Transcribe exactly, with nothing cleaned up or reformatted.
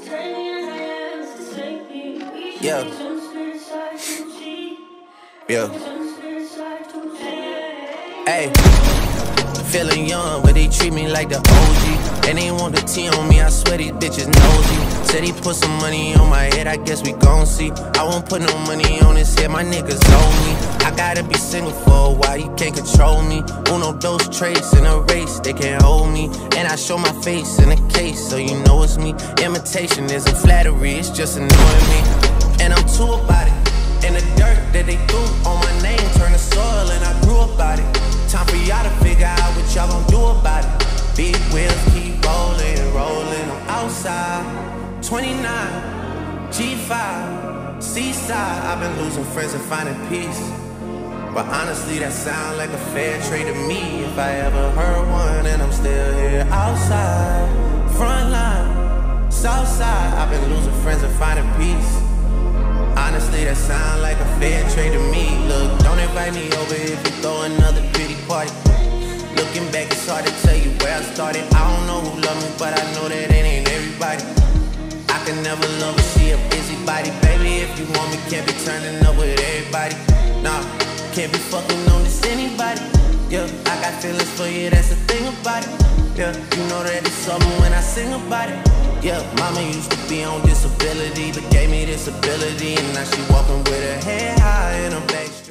Yeah. Yeah. Hey. Feeling young, but they treat me like the O G. And they want the T on me, I swear these bitches nosy. Said he put some money on my head, I guess we gon' see. I won't put no money on his head, my niggas owe me. I gotta be single for a while, you can't control me. Uno, those traits in a race, they can't hold me. And I show my face in a case, so you know it's me. Imitation isn't flattery, it's just annoying me. And I'm too about it. And the dirt that they threw on my name turned to soil, and I grew about it. Time for y'all to figure out what y'all gon' do about it. Big wheels keep rolling, rolling. I'm outside, twenty-nine, G five, Seaside. I've been losing friends and finding peace. But honestly, that sound like a fair trade to me. If I ever heard one, and I'm still here outside, front line, south side. I've been losing friends and finding peace. Honestly, that sound like a fair trade to me. Look, don't invite me over if you throw another pity party. Looking back, it's hard to tell you where I started. I don't know who loved me, but I know that it ain't everybody. I can never love her, she a busybody. Baby, if you want me, can't be turning up with everybody. Nah, can't be fucking on this anybody. Yeah, I got feelings for you, that's the thing about it. Yeah, you know that it's something when I sing about it. Yeah, mama used to be on disability, but gave me this ability. And now she walking with her head high in her back.